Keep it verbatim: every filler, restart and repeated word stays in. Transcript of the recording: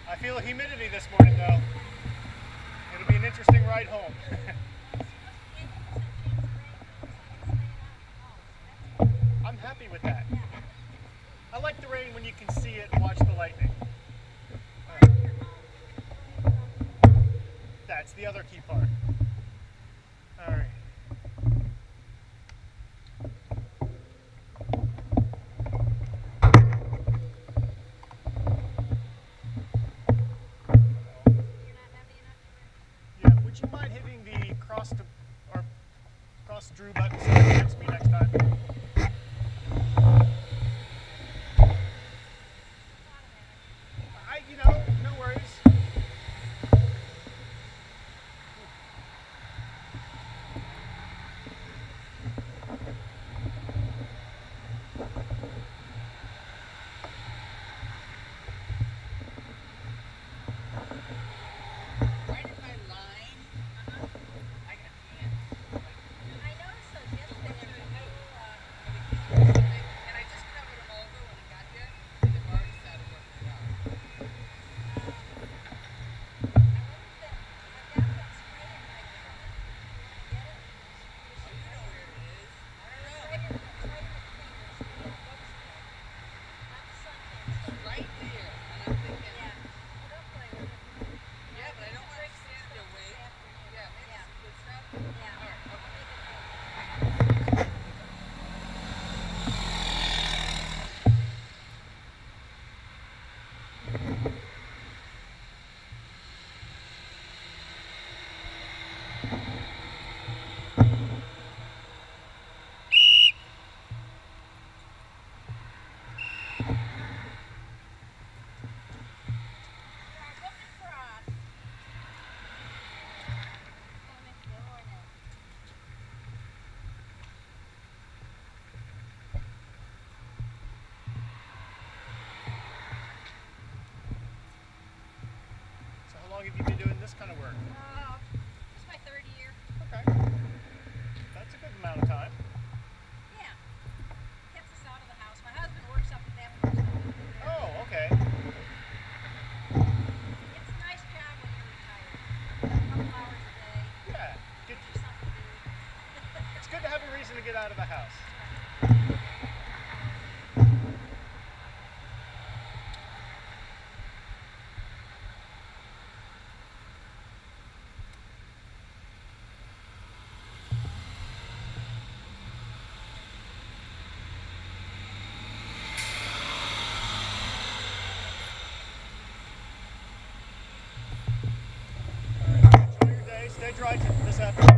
I feel a humidity this morning though. It'll be an interesting ride home. I'm happy with that. I like the rain when you can see it and watch the lightning. That's the other key part. All right. Yeah, would you mind hitting the cross to, or cross Drew button so it gets me next time? I, you know, no worries. How long have you been doing this kind of work? Uh, this is my third year. Okay. That's a good amount of time. Yeah. Gets us out of the house. My husband works up at that post office. Oh, okay. It's a nice job when you're retired. A couple hours a day. Yeah. Good. Gives you something to do. It's good to have a reason to get out of the house. Stay dry this afternoon.